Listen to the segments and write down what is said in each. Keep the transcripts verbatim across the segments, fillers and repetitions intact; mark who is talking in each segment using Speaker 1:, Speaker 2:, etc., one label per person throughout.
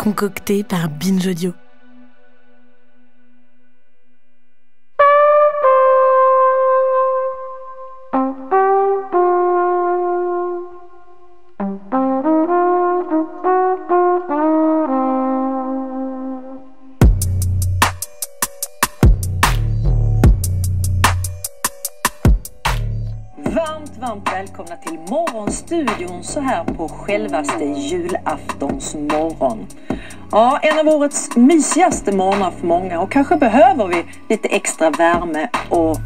Speaker 1: concocté par Binge Audio.
Speaker 2: Varmt, varmt välkomna till Morgonstudion så här på självaste julaftons morgon. Ja, en av årets mysigaste morgnar för många och kanske behöver vi lite extra värme och...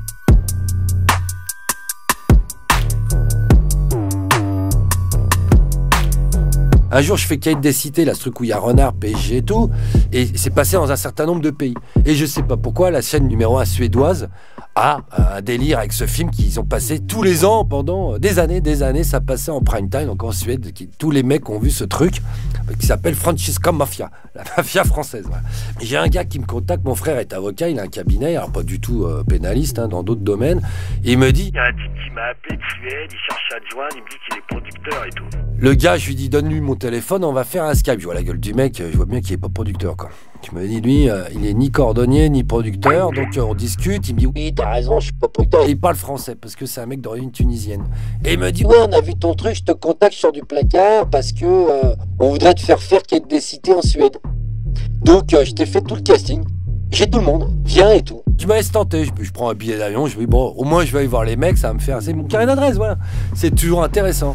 Speaker 3: Un jour, je fais Quête des cités, là, ce truc où il y a Renard, P S G et tout, et c'est passé dans un certain nombre de pays. Et je sais pas pourquoi, la chaîne numéro un suédoise a un délire avec ce film qu'ils ont passé tous les ans pendant des années, des années. Ça passait en prime time, donc en Suède. Qui, tous les mecs ont vu ce truc qui s'appelle Franziska Mafia, la mafia française. Voilà. J'ai un gars qui me contacte, mon frère est avocat, il a un cabinet, alors pas du tout euh, pénaliste, hein, dans d'autres domaines. Et il me dit,
Speaker 4: il y a un type qui m'a appelé de Suède, il cherche à te joindre, il me dit qu'il est producteur et tout.
Speaker 3: Le gars, je lui dis, donne-lui mon téléphone, on va faire un Skype. Je vois la gueule du mec, je vois bien qu'il est pas producteur, quoi. Tu me dis, lui, euh, il est ni cordonnier, ni producteur, donc euh, on discute, il me dit, oui, t'as raison, je suis pas producteur. Il parle français, parce que c'est un mec d'origine tunisienne. Et il me dit, ouais, on a vu ton truc, je te contacte sur du placard, parce que euh, on voudrait te faire faire Quête des cités en Suède. Donc, euh, je t'ai fait tout le casting, j'ai tout le monde, viens et tout. Je me laisse tenter, je, je prends un billet d'avion, je me dis, bon, au moins je vais aller voir les mecs, ça va me faire, c'est mon carnet d'adresse, voilà. C'est toujours intéressant.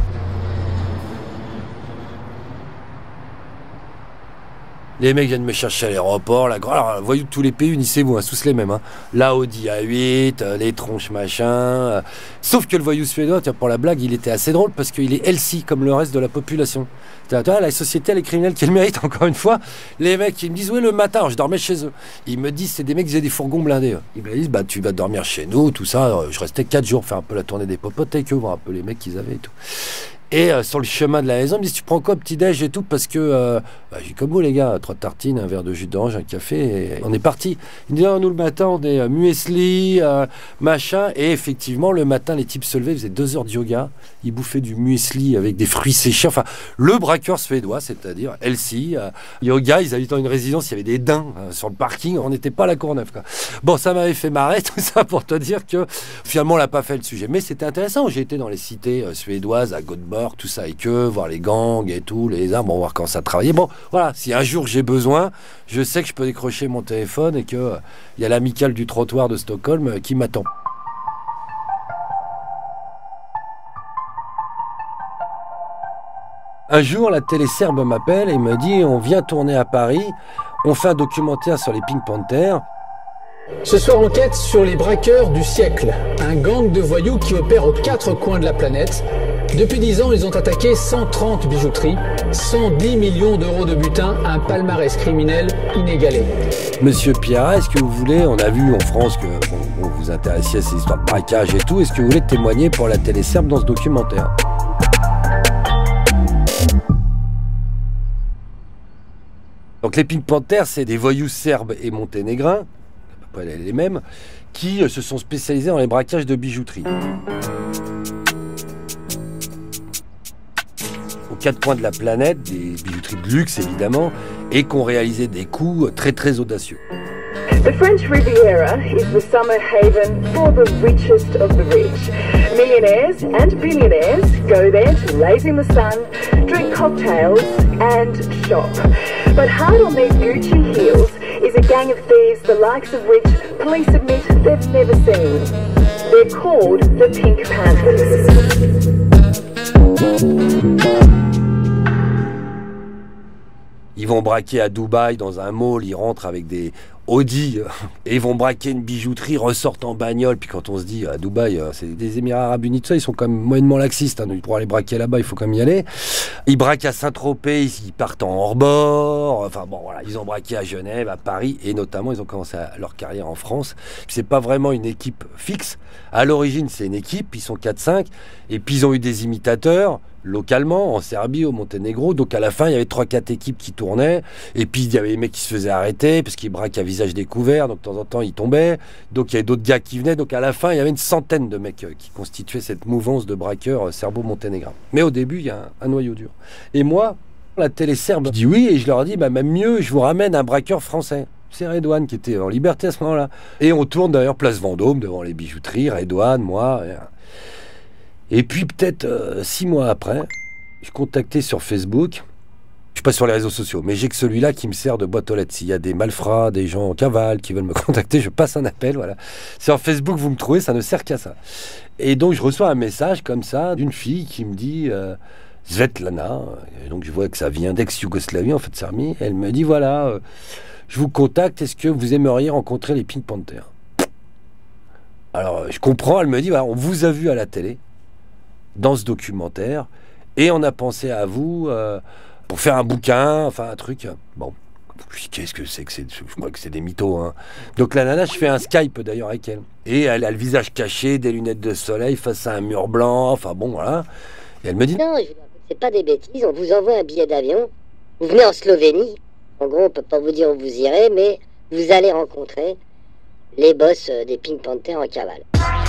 Speaker 3: Les mecs viennent me chercher à l'aéroport, la grande. Alors, voyez tous les pays, unissez-vous, hein, tous les mêmes. Hein. La Audi A huit, euh, les tronches machin. Euh. Sauf que le voyou suédois, tiens, pour la blague, il était assez drôle parce qu'il est healthy comme le reste de la population. Tu vois, la société, elle est criminelle qu'elle mérite, encore une fois. Les mecs, ils me disent, oui, le matin, alors, je dormais chez eux. Ils me disent, c'est des mecs qui faisaient des fourgons blindés. Hein. Ils me disent, bah, tu vas dormir chez nous, tout ça. Alors, je restais quatre jours, faire un peu la tournée des popotes avec eux, voir un peu les mecs qu'ils avaient et tout. Et euh, sur le chemin de la maison, ils me disent, tu prends quoi, petit-déj et tout, parce que, euh, bah, j'ai comme vous les gars, trois tartines, un verre de jus d'orange, un café, et on est parti. Ils me disent, oh, nous le matin, on est euh, muesli, euh, machin, et effectivement, le matin, les types se levaient, ils faisaient deux heures de yoga, ils bouffaient du muesli avec des fruits séchés, enfin, le braqueur suédois, c'est-à-dire healthy, euh, yoga, ils habitent dans une résidence, il y avait des daims euh, sur le parking, on n'était pas à la Courneuve, quoi. Bon, ça m'avait fait marrer, tout ça, pour te dire que, finalement, on l'a pas fait le sujet, mais c'était intéressant, j'ai été dans les cités euh, suédoises, à Göteborg, tout ça avec eux, voir les gangs et tout, les armes, bon, voir comment ça travaillait. Bon, voilà, si un jour j'ai besoin, je sais que je peux décrocher mon téléphone et qu'il euh, y a l'amicale du trottoir de Stockholm euh, qui m'attend. Un jour, la télé serbe m'appelle et me dit, on vient tourner à Paris, on fait un documentaire sur les Pink Panthers.
Speaker 5: Ce soir, enquête sur les braqueurs du siècle, un gang de voyous qui opère aux quatre coins de la planète. Depuis dix ans, ils ont attaqué cent trente bijouteries, cent dix millions d'euros de butin, un palmarès criminel inégalé.
Speaker 3: Monsieur Pierrat, est-ce que vous voulez, on a vu en France que bon, bon, vous vous intéressiez à ces histoires de braquage et tout, est-ce que vous voulez témoigner pour la télé serbe dans ce documentaire? Donc les Pink Panthers, c'est des voyous serbes et monténégrins, à peu près les mêmes, qui se sont spécialisés dans les braquages de bijouterie. Aux quatre coins de la planète, des bijouteries de luxe évidemment, et qui ont réalisé des coups très très audacieux.
Speaker 6: The French Riviera is the summer haven for the richest of the rich. Millionaires and billionaires go there to laze in the sun, drink cocktails and shop. But hard on these Gucci heels is a gang of thieves the likes of which police admit they've never seen. They're called the Pink Panthers.
Speaker 3: Ils vont braquer à Dubaï dans un mall, ils rentrent avec des Audi et ils vont braquer une bijouterie, ressortent en bagnole. Puis quand on se dit à Dubaï, c'est des Émirats Arabes Unis, tout ça, ils sont quand même moyennement laxistes. Hein, donc pour aller braquer là-bas, il faut quand même y aller. Ils braquent à Saint-Tropez, ils partent en hors-bord. Enfin bon, voilà, ils ont braqué à Genève, à Paris et notamment ils ont commencé à, leur carrière en France. Puis c'est pas vraiment une équipe fixe. À l'origine, c'est une équipe, ils sont quatre cinq et puis ils ont eu des imitateurs. Localement, en Serbie, au Monténégro. Donc à la fin, il y avait trois quatre équipes qui tournaient. Et puis il y avait les mecs qui se faisaient arrêter parce qu'ils braquent à visage découvert. Donc de temps en temps, ils tombaient. Donc il y avait d'autres gars qui venaient. Donc à la fin, il y avait une centaine de mecs qui constituaient cette mouvance de braqueurs serbo-monténégrins. Mais au début, il y a un, un noyau dur. Et moi, la télé serbe. Je dis oui, et je leur dis, bah, même mieux, je vous ramène un braqueur français. C'est Redouane qui était en liberté à ce moment-là. Et on tourne d'ailleurs place Vendôme, devant les bijouteries, Redouane, moi. Et puis peut-être euh, six mois après, je contactais sur Facebook. Je suis pas sur les réseaux sociaux, mais j'ai que celui-là qui me sert de boîte aux lettres. S'il y a des malfrats, des gens en cavale qui veulent me contacter, je passe un appel, voilà. Sur Facebook, vous me trouvez, ça ne sert qu'à ça. Et donc, je reçois un message comme ça d'une fille qui me dit euh, Svetlana. Et donc, je vois que ça vient d'ex-Yougoslavie, en fait, Sarmi. Elle me dit voilà, euh, je vous contacte, est-ce que vous aimeriez rencontrer les Pink Panthers? Alors, je comprends, elle me dit voilà, on vous a vu à la télé, dans ce documentaire, et on a pensé à vous. Euh, pour faire un bouquin, enfin un truc. Bon, je dis, qu'est-ce que c'est que c'est? Je crois que c'est des mythos. Hein. Donc la nana, je fais un Skype d'ailleurs avec elle. Et elle a le visage caché, des lunettes de soleil face à un mur blanc, enfin bon, voilà. Et elle me dit...
Speaker 7: Non, c'est pas des bêtises, on vous envoie un billet d'avion. Vous venez en Slovénie. En gros, on peut pas vous dire où vous irez, mais vous allez rencontrer les boss des Pink Panthers en cavale.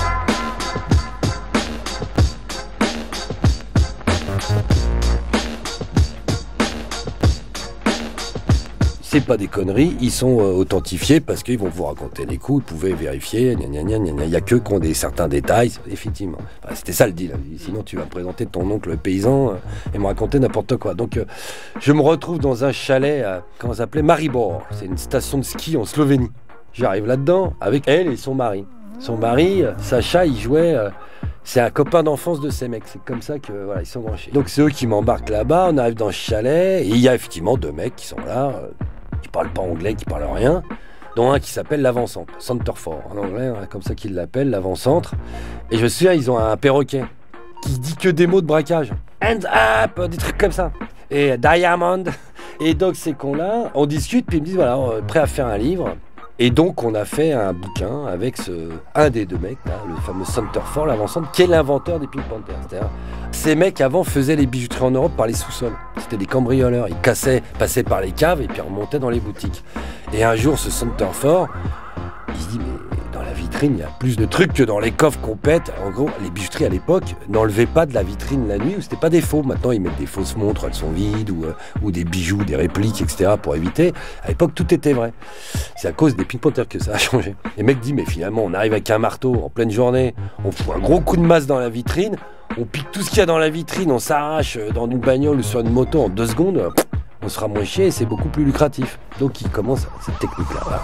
Speaker 3: C'est pas des conneries, ils sont euh, authentifiés parce qu'ils vont vous raconter les coups, vous pouvez vérifier, gna gna gna gna. Il n'y a que qui ont des certains détails, effectivement. Enfin, c'était ça le deal. Sinon, tu vas présenter ton oncle paysan euh, et me raconter n'importe quoi. Donc, euh, je me retrouve dans un chalet, à, comment ça s'appelait, Maribor. C'est une station de ski en Slovénie. J'arrive là-dedans avec elle et son mari. Son mari, euh, Sacha, il jouait... Euh, c'est un copain d'enfance de ces mecs, c'est comme ça que voilà, ils sont branchés. Donc c'est eux qui m'embarquent là-bas, on arrive dans ce chalet, et il y a effectivement deux mecs qui sont là, euh, qui parlent pas anglais, qui parlent rien, dont un qui s'appelle l'avant-centre, Centerfort en anglais, hein, comme ça qu'ils l'appellent, l'avant-centre. Et je me souviens, ils ont un perroquet qui dit que des mots de braquage. Hands up, des trucs comme ça. Et Diamond. Et donc ces cons-là, on discute, puis ils me disent, voilà, on est prêt à faire un livre. Et donc, on a fait un bouquin avec ce, un des deux mecs, là, le fameux Centerfort, l'avant-centre, qui est l'inventeur des Pink Panthers. C'est-à-dire, ces mecs, avant, faisaient les bijouteries en Europe par les sous-sols. C'était des cambrioleurs. Ils cassaient, passaient par les caves et puis remontaient dans les boutiques. Et un jour, ce Centerfort, il se dit, mais dans la vitrine, il y a plus de trucs que dans les coffres qu'on pète. En gros, les bijouteries, à l'époque, n'enlevaient pas de la vitrine la nuit, ou c'était pas des faux. Maintenant, ils mettent des fausses montres, elles sont vides, ou, euh, ou des bijoux, des répliques, et cetera, pour éviter. À l'époque, tout était vrai. C'est à cause des Pink Panthers que ça a changé. Les mecs disent, mais finalement, on arrive avec un marteau en pleine journée, on fout un gros coup de masse dans la vitrine, on pique tout ce qu'il y a dans la vitrine, on s'arrache dans une bagnole ou sur une moto en deux secondes, on sera moins chier et c'est beaucoup plus lucratif. Donc, ils commencent cette technique-là. Voilà.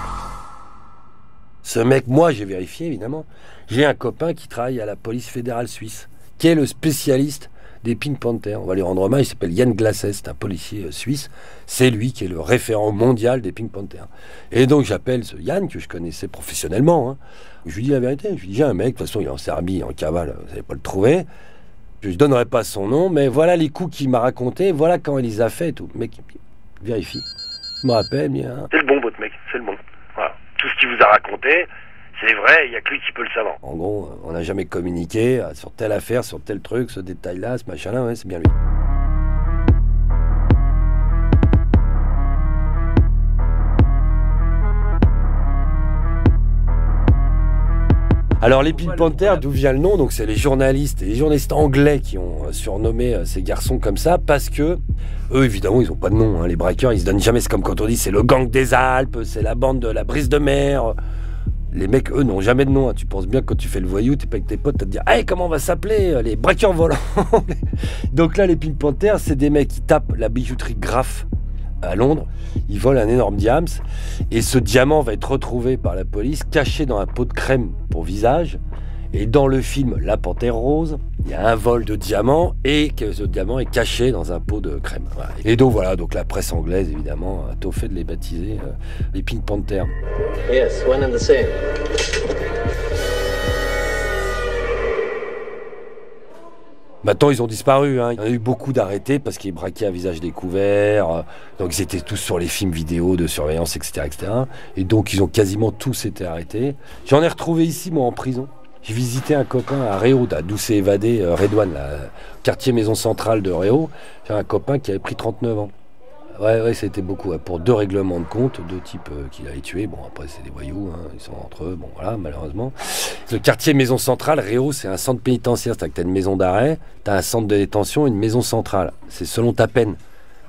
Speaker 3: Ce mec, moi, j'ai vérifié, évidemment. J'ai un copain qui travaille à la police fédérale suisse, qui est le spécialiste des Pink Panthers. On va lui rendre hommage, il s'appelle Yann Glasset, c'est un policier suisse. C'est lui qui est le référent mondial des Pink Panthers. Et donc, j'appelle ce Yann, que je connaissais professionnellement. Hein. Je lui dis la vérité. Je lui dis, j'ai un mec, de toute façon, il est en Serbie, en cavale, vous n'allez pas le trouver. Je ne donnerai pas son nom, mais voilà les coups qu'il m'a racontés, voilà quand il les a fait et tout. Le mec, vérifie. Il me rappelle, bien.
Speaker 4: C'est le bon, votre mec, c'est le bon. Voilà. Tout ce qu'il vous a raconté, c'est vrai, il n'y a que lui qui peut le savoir.
Speaker 3: En gros, on n'a jamais communiqué sur telle affaire, sur tel truc, ce détail-là, ce machin-là, ouais, c'est bien lui. Alors les Pink Panthers, d'où vient le nom? Donc c'est les journalistes, et les journalistes anglais qui ont surnommé euh, ces garçons comme ça, parce que eux évidemment ils ont pas de nom, hein. Les braqueurs ils se donnent jamais, c'est comme quand on dit c'est le gang des Alpes, c'est la bande de la brise de mer. Les mecs eux n'ont jamais de nom, hein. Tu penses bien que quand tu fais le voyou, t'es pas avec tes potes, t'as te dire hey, comment on va s'appeler? Les braqueurs volants. Donc là les Pink Panthers c'est des mecs qui tapent la bijouterie Graff à Londres, ils volent un énorme diams et ce diamant va être retrouvé par la police caché dans un pot de crème pour visage. Et dans le film La Panthère Rose, il y a un vol de diamants et que ce diamant est caché dans un pot de crème. Voilà. Et donc voilà, donc la presse anglaise évidemment a tôt fait de les baptiser euh, les Pink Panthers.
Speaker 5: Yes, one and the same.
Speaker 3: Maintenant, ils ont disparu. Hein. Il y en a eu beaucoup d'arrêtés parce qu'ils braquaient à visage découvert. Euh, donc, ils étaient tous sur les films vidéo de surveillance, et cetera, et cetera. Et donc, ils ont quasiment tous été arrêtés. J'en ai retrouvé ici, moi, en prison. J'ai visité un copain à Réau, d'où s'est évadé euh, Redouane, là, quartier maison centrale de Réau. J'ai un copain qui avait pris trente-neuf ans. Ouais, ouais, c'était beaucoup. Ouais. Pour deux règlements de compte, deux types euh, qu'il avait tués. Bon, après, c'est des voyous, hein. Ils sont entre eux. Bon, voilà, malheureusement. Le quartier maison centrale, Réau, c'est un centre pénitentiaire. C'est-à-dire que tu as une maison d'arrêt, tu as un centre de détention et une maison centrale. C'est selon ta peine.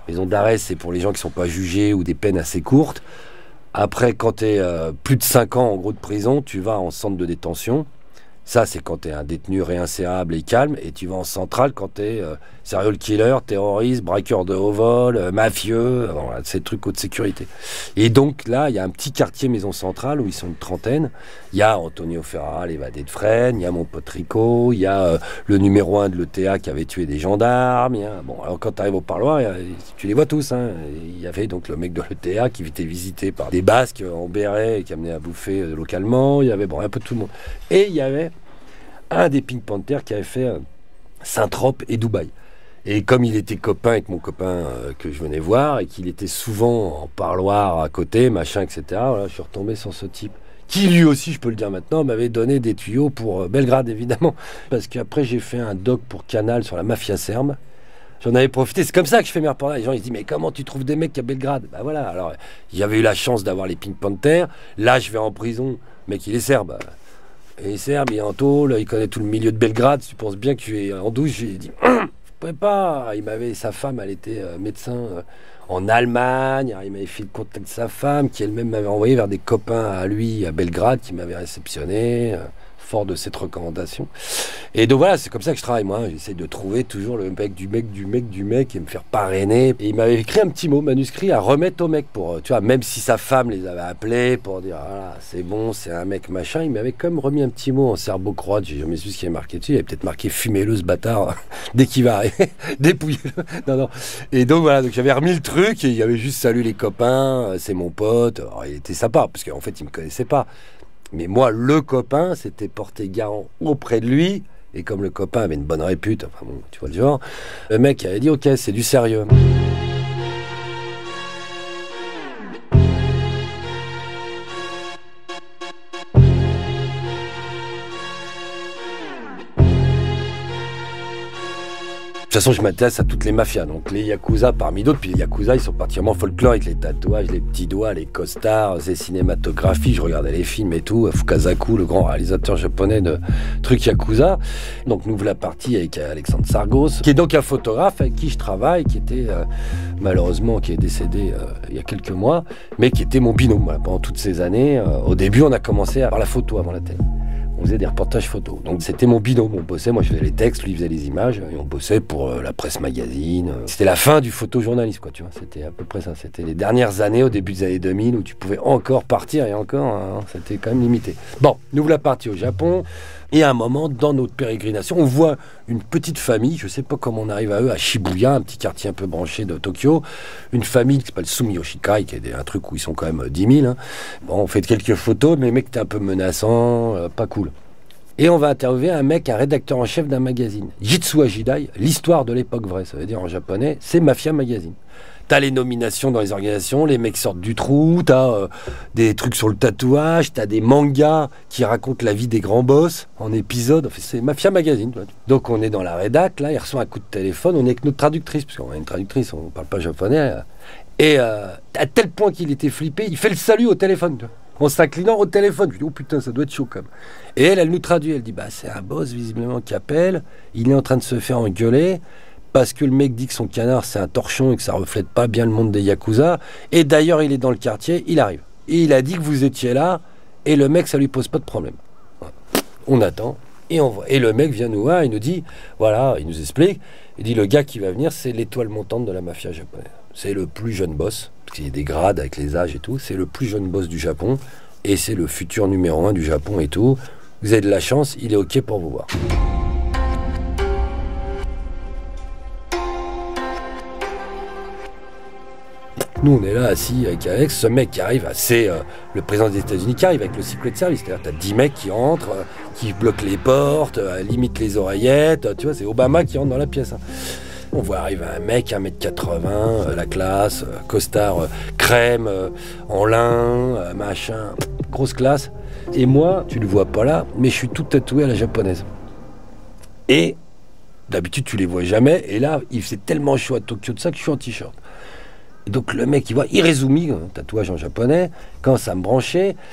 Speaker 3: Maison d'arrêt, c'est pour les gens qui sont pas jugés ou des peines assez courtes. Après, quand tu es euh, plus de cinq ans en gros de prison, tu vas en centre de détention. Ça, c'est quand tu es un détenu réinsérable et calme. Et tu vas en centrale quand tu es euh, serial killer, terroriste, braqueur de haut vol, euh, mafieux, euh, voilà, ces trucs haute sécurité. Et donc là, il y a un petit quartier maison centrale où ils sont une trentaine. Il y a Antonio Ferrara, l'évadé de Fresnes, il y a mon pote Rico, il y a euh, le numéro un de l'E T A qui avait tué des gendarmes. Y a... Bon, alors quand tu arrives au parloir, y a... tu les vois tous. Hein. Il y avait donc le mec de l'E T A qui était visité par des Basques en béret et qui amenait à bouffer euh, localement. Il y avait bon, un peu tout le monde. Et il y avait un des Pink Panthers qui avait fait euh, Saint-Trope et Dubaï. Et comme il était copain avec mon copain euh, que je venais voir et qu'il était souvent en parloir à côté, machin, et cetera, voilà, je suis retombé sur ce type qui lui aussi, je peux le dire maintenant, m'avait donné des tuyaux pour euh, Belgrade, évidemment. Parce qu'après, j'ai fait un doc pour Canal sur la mafia serbe. J'en avais profité, c'est comme ça que je fais mes reportages. Les gens ils se disent, mais comment tu trouves des mecs à Belgrade? Bah voilà, alors j'avais eu la chance d'avoir les Pink Panthers. Là, je vais en prison, le mec il est serbe. Et il est serbe, il est en tôle, il connaît tout le milieu de Belgrade. Tu penses bien que tu es en douche. J'ai dit, je pourrais pas. Il m'avait, sa femme, elle était euh, médecin euh, en Allemagne. Alors, il m'avait fait le contact de sa femme, qui elle-même m'avait envoyé vers des copains à lui à Belgrade, qui m'avaient réceptionné, euh, fort de cette recommandation. Et donc voilà, c'est comme ça que je travaille, moi. J'essaie de trouver toujours le mec du mec du mec du mec et me faire parrainer. Et il m'avait écrit un petit mot, manuscrit, à remettre au mec pour, tu vois, même si sa femme les avait appelés pour dire, voilà, c'est bon, c'est un mec machin, il m'avait quand même remis un petit mot en serbo-croate. J'ai jamais su ce qui est marqué dessus. Il avait peut-être marqué fumez-le ce bâtard dès qu'il va arriver, dépouillez-le. Non, non. Et donc voilà, donc j'avais remis le truc et il avait juste salué les copains, c'est mon pote. Alors, il était sympa parce qu'en fait, il me connaissait pas. Mais moi, le copain, s'était porté garant auprès de lui. Et comme le copain avait une bonne répute, enfin bon, tu vois le genre, le mec avait dit, ok, c'est du sérieux. De toute façon, je m'intéresse à toutes les mafias, donc les Yakuza parmi d'autres. Puis les Yakuza, ils sont particulièrement folkloriques, les tatouages, les petits doigts, les costards, les cinématographies. Je regardais les films et tout. Fukasaku, le grand réalisateur japonais de trucs Yakuza. Donc nous voilà partis avec Alexandre Sargos, qui est donc un photographe avec qui je travaille, qui était euh, malheureusement qui est décédé euh, il y a quelques mois, mais qui était mon binôme voilà, pendant toutes ces années. Euh, au début, on a commencé par la photo avant la télé. On faisait des reportages photos. Donc c'était mon binôme, on bossait, moi je faisais les textes, lui il faisait les images, et on bossait pour euh, la presse magazine. C'était la fin du photojournalisme, quoi, tu vois, c'était à peu près ça. C'était les dernières années, au début des années deux mille, où tu pouvais encore partir, et encore, hein, c'était quand même limité. Bon, nous voilà partis au Japon, et à un moment, dans notre pérégrination, on voit une petite famille, je sais pas comment on arrive à eux, à Shibuya, un petit quartier un peu branché de Tokyo, une famille qui s'appelle Sumiyoshikai, qui est un truc où ils sont quand même dix mille. Hein. Bon, on fait quelques photos, mais le mec était un peu menaçant, euh, pas cool. Et on va interviewer un mec, un rédacteur en chef d'un magazine. Jitsu Ajidai, l'histoire de l'époque vraie, ça veut dire en japonais, c'est Mafia Magazine. T'as les nominations dans les organisations, les mecs sortent du trou, t'as euh, des trucs sur le tatouage, t'as des mangas qui racontent la vie des grands boss en épisode. Enfin, c'est Mafia Magazine. Toi. Donc on est dans la rédac, là, il reçoit un coup de téléphone, on est avec notre traductrice, parce qu'on a une traductrice, on parle pas japonais. Là. Et euh, à tel point qu'il était flippé, il fait le salut au téléphone. Toi. En s'inclinant au téléphone. Je dis, oh putain, ça doit être chaud quand même. Et elle, elle nous traduit, elle dit, bah c'est un boss visiblement qui appelle, il est en train de se faire engueuler, parce que le mec dit que son canard c'est un torchon et que ça reflète pas bien le monde des Yakuza. Et d'ailleurs, il est dans le quartier, il arrive. Et il a dit que vous étiez là, et le mec, ça lui pose pas de problème. Voilà. On attend, et on voit. Et le mec vient nous voir, il nous dit, voilà, il nous explique, il dit, le gars qui va venir, c'est l'étoile montante de la mafia japonaise. C'est le plus jeune boss, parce qu'il y a des grades avec les âges et tout, c'est le plus jeune boss du Japon, et c'est le futur numéro un du Japon et tout. Vous avez de la chance, il est ok pour vous voir. Nous, on est là assis avec Alex, ce mec qui arrive, c'est euh, le président des États-Unis qui arrive avec le Secret Service. C'est-à-dire, t'as dix mecs qui rentrent, euh, qui bloquent les portes, euh, limitent les oreillettes. Euh, tu vois, c'est Obama qui rentre dans la pièce. Hein. On voit arriver un mec, un mètre quatre-vingts, euh, la classe, euh, costard euh, crème, euh, en lin, euh, machin, grosse classe. Et moi, tu le vois pas là, mais je suis tout tatoué à la japonaise. Et d'habitude, tu les vois jamais. Et là, il faisait tellement chaud à Tokyo de ça que je suis en t-shirt. Donc le mec, il voit Irezumi, un tatouage en japonais, commence à me brancher,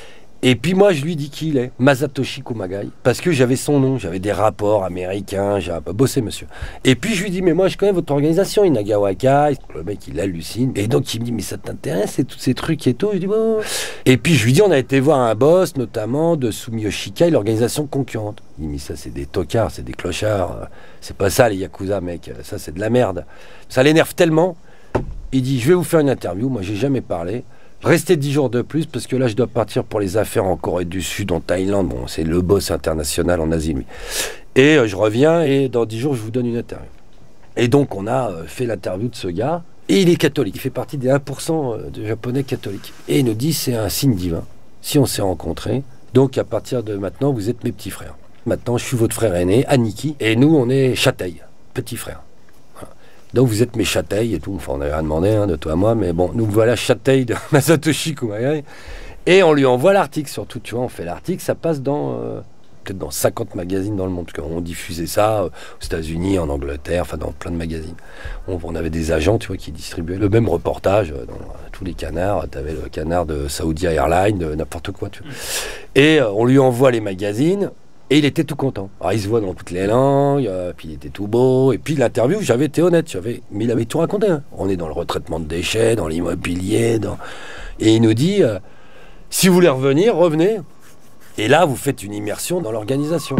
Speaker 3: Et puis moi, je lui dis qui il est, Masatoshi Kumagai, parce que j'avais son nom, j'avais des rapports américains, j'ai un peu bossé, monsieur. Et puis je lui dis, mais moi je connais votre organisation, Inagawaka. Le mec, il hallucine. Et donc il me dit, mais ça t'intéresse, et tous ces trucs et tout. Je dis, bon. Et puis je lui dis, on a été voir un boss, notamment de Sumiyoshi-kai, l'organisation concurrente. Il me dit, mais ça c'est des tocards, c'est des clochards. C'est pas ça les Yakuza, mec, ça c'est de la merde. Ça l'énerve tellement. Il dit, je vais vous faire une interview, moi j'ai jamais parlé. Restez dix jours de plus, parce que là, je dois partir pour les affaires en Corée du Sud, en Thaïlande. Bon, c'est le boss international en Asie, lui. Et euh, je reviens, et dans dix jours, je vous donne une interview. Et donc, on a euh, fait l'interview de ce gars, et il est catholique. Il fait partie des un pour cent de Japonais catholiques. Et il nous dit, c'est un signe divin, si on s'est rencontrés. Donc, à partir de maintenant, vous êtes mes petits frères. Maintenant, je suis votre frère aîné, Aniki, et nous, on est Châteil, petit frère. Donc vous êtes mes châtailles et tout, enfin on n'avait rien demandé hein, de toi à moi, mais bon, nous voilà châtailles de Masatoshi Kumagai, et on lui envoie l'article, surtout, tu vois, on fait l'article, ça passe dans, euh, peut-être dans cinquante magazines dans le monde, parce qu'on diffusait ça euh, aux États-Unis, en Angleterre, enfin dans plein de magazines. On, on avait des agents, tu vois, qui distribuaient le même reportage euh, dans euh, tous les canards, tu avais le canard de Saudi Airlines, de n'importe quoi, tu vois. Et euh, on lui envoie les magazines, et il était tout content. Alors il se voit dans toutes les langues, euh, puis il était tout beau. Et puis l'interview, j'avais été honnête, j'avais, mais il avait tout raconté. Hein. On est dans le retraitement de déchets, dans l'immobilier, dans... et il nous dit, euh, si vous voulez revenir, revenez. Et là, vous faites une immersion dans l'organisation.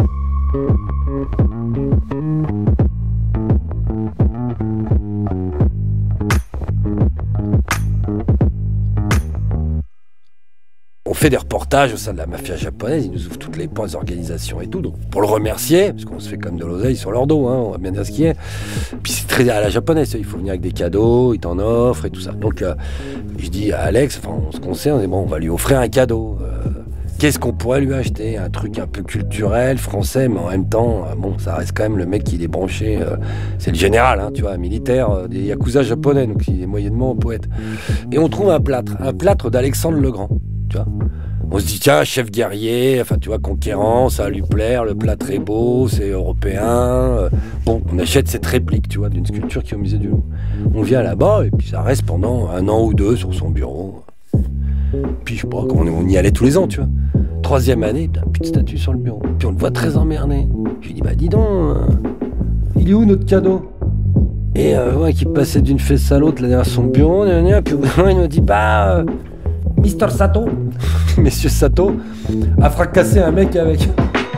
Speaker 3: On fait des reportages au sein de la mafia japonaise, ils nous ouvrent toutes les portes des organisations et tout, donc pour le remercier, parce qu'on se fait comme de l'oseille sur leur dos, hein, on va bien dire ce qui est. Puis c'est très à la japonaise, il faut venir avec des cadeaux, ils t'en offrent et tout ça. Donc euh, je dis à Alex, enfin on se concerne, on dit bon, on va lui offrir un cadeau. Euh, Qu'est-ce qu'on pourrait lui acheter? Un truc un peu culturel, français, mais en même temps, euh, bon, ça reste quand même le mec qui est branché, euh, c'est le général, hein, tu vois, militaire, euh, des yakuza japonais, donc il est moyennement poète. Et on trouve un plâtre, un plâtre d'Alexandre le Grand. Tu vois, on se dit tiens, chef guerrier, enfin tu vois, conquérant, ça va lui plaire, le plat très beau, c'est européen. Bon, on achète cette réplique, tu vois, d'une sculpture qui est au musée du Louvre. On vient là-bas et puis ça reste pendant un an ou deux sur son bureau. Puis je sais pas, on, on y allait tous les ans, tu vois. Troisième année, putain, plus de statue sur le bureau. Puis on le voit très emmerdé. Je lui dis bah dis donc, euh, il est où notre cadeau? Et euh, ouais, qui passait d'une fesse à l'autre là derrière son bureau, puis au bout d'un moment, il me dit bah. Euh, Mister Sato, Monsieur Sato, a fracassé un mec avec.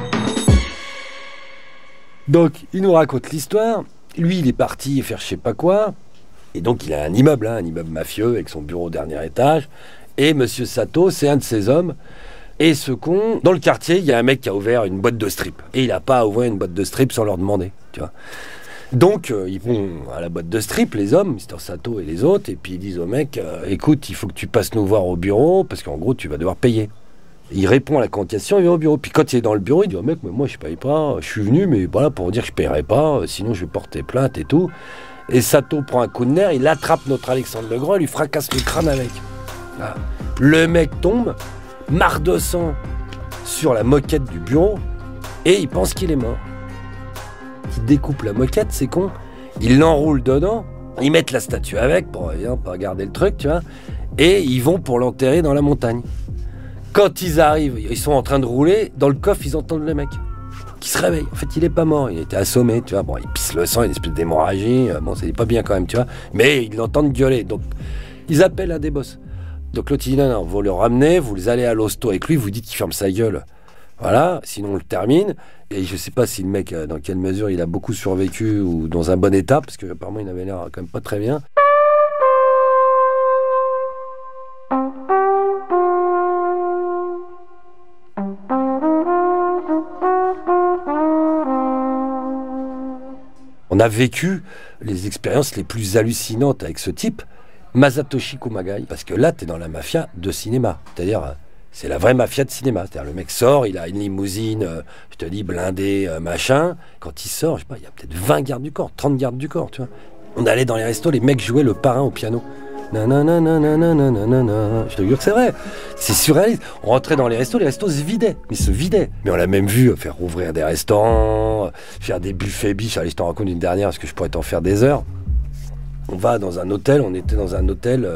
Speaker 3: Donc, il nous raconte l'histoire. Lui, il est parti faire je sais pas quoi. Et donc, il a un immeuble, hein, un immeuble mafieux avec son bureau au dernier étage. Et Monsieur Sato, c'est un de ses hommes. Et ce con, dans le quartier, il y a un mec qui a ouvert une boîte de strip. Et il n'a pas ouvert une boîte de strip sans leur demander, tu vois. Donc, euh, ils vont à la boîte de strip, les hommes, Mister Sato et les autres, et puis ils disent au mec, euh, écoute, il faut que tu passes nous voir au bureau, parce qu'en gros, tu vas devoir payer. Et il répond à la convocation, il vient au bureau. Puis quand il est dans le bureau, il dit au mec, mais moi, je paye pas, je suis venu, mais voilà, pour dire que je payerai pas, sinon je vais porter plainte et tout. Et Sato prend un coup de nerf, il attrape notre Alexandre le Grand, il lui fracasse le crâne avec. Ah. Le mec tombe, marre de sang sur la moquette du bureau, et il pense qu'il est mort. Ils découpent la moquette, c'est con, ils l'enroulent dedans, ils mettent la statue avec pour bien pas regarder le truc, tu vois, et ils vont pour l'enterrer dans la montagne. Quand ils arrivent, ils sont en train de rouler, dans le coffre, ils entendent le mec qui se réveille. En fait, il est pas mort, il était assommé, tu vois, bon, il pisse le sang, une espèce d'hémorragie, bon, c'est pas bien quand même, tu vois, mais ils l'entendent gueuler, donc ils appellent un des boss. Donc l'autre il dit non, non, vous le ramenez, vous allez à l'hosto avec lui, vous dites qu'il ferme sa gueule. Voilà, sinon on le termine. Et je sais pas si le mec, dans quelle mesure il a beaucoup survécu ou dans un bon état, parce que apparemment il avait l'air quand même pas très bien. On a vécu les expériences les plus hallucinantes avec ce type, Masatoshi Kumagai, parce que là, tu es dans la mafia de cinéma. C'est-à-dire, c'est la vraie mafia de cinéma. C'est-à-dire, le mec sort, il a une limousine, euh, je te dis, blindée, euh, machin. Quand il sort, je sais pas, il y a peut-être vingt gardes du corps, trente gardes du corps, tu vois. On allait dans les restos, les mecs jouaient le parrain au piano. Nanana, nanana, nanana. Je te jure que c'est vrai. C'est surréaliste. On rentrait dans les restos, les restos se vidaient. Mais se vidaient. Mais on l'a même vu faire rouvrir des restaurants, faire des buffets biches. Allez, je t'en raconte une dernière parce que je pourrais t'en faire des heures. On va dans un hôtel, on était dans un hôtel euh,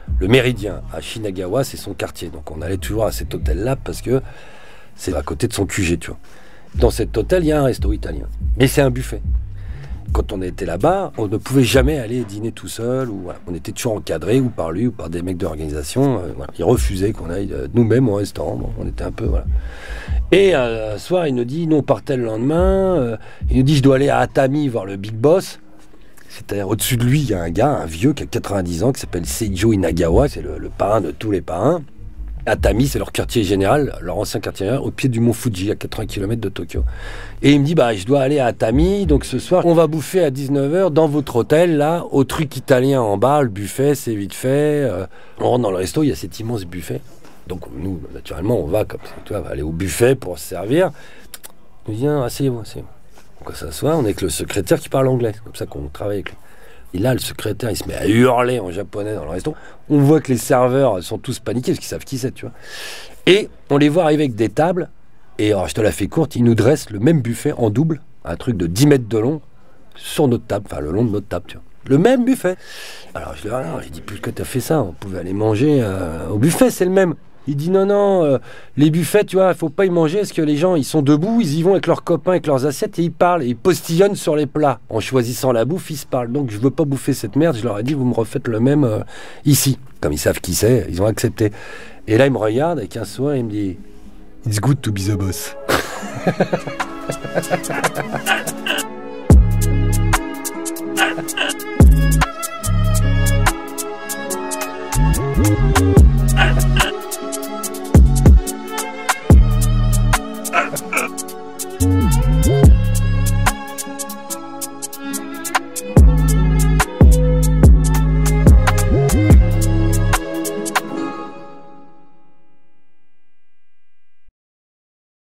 Speaker 3: Le Méridien à Shinagawa, c'est son quartier. Donc on allait toujours à cet hôtel-là parce que c'est à côté de son Q G, tu vois. Dans cet hôtel, il y a un resto italien. Mais c'est un buffet. Quand on était là-bas, on ne pouvait jamais aller dîner tout seul. Ou, voilà. On était toujours encadré ou par lui ou par des mecs d'organisation. Euh, voilà. Ils refusaient qu'on aille euh, nous-mêmes au restaurant. Bon, on était un peu... Voilà. Et euh, un soir, il nous dit, nous on partait le lendemain. Euh, il nous dit, je dois aller à Atami voir le Big Boss. C'est-à-dire, au-dessus de lui, il y a un gars, un vieux qui a quatre-vingt-dix ans, qui s'appelle Seijo Inagawa. C'est le, le parrain de tous les parrains. Atami, c'est leur quartier général, leur ancien quartier général, au pied du mont Fuji, à quatre-vingts kilomètres de Tokyo. Et il me dit, bah, je dois aller à Atami, donc ce soir, on va bouffer à dix-neuf heures dans votre hôtel, là, au truc italien en bas, le buffet, c'est vite fait. Euh, on rentre dans le resto, il y a cet immense buffet. Donc nous, naturellement, on va comme ça, tu vois, on va aller au buffet pour se servir. On dit, ah, asseyez-vous, asseyez-vous. Donc on s'assoit, on est avec le secrétaire qui parle anglais, c'est comme ça qu'on travaille avec lui. Et là, le secrétaire, il se met à hurler en japonais dans le resto. On voit que les serveurs sont tous paniqués parce qu'ils savent qui c'est, tu vois. Et on les voit arriver avec des tables. Et alors, je te la fais courte, ils nous dressent le même buffet en double, un truc de dix mètres de long, sur notre table, enfin le long de notre table, tu vois. Le même buffet. Alors, je lui dis, ah, j'ai dit, pourquoi t'as fait ça? On pouvait aller manger euh, au buffet, c'est le même. Il dit non, non, euh, les buffets, tu vois, il faut pas y manger parce que les gens, ils sont debout, ils y vont avec leurs copains, avec leurs assiettes et ils parlent, et ils postillonnent sur les plats. En choisissant la bouffe, ils se parlent. Donc je veux pas bouffer cette merde, je leur ai dit, vous me refaites le même euh, ici. Comme ils savent qui c'est, ils ont accepté. Et là, il me regarde avec un sourire et il me dit, it's good to be the boss.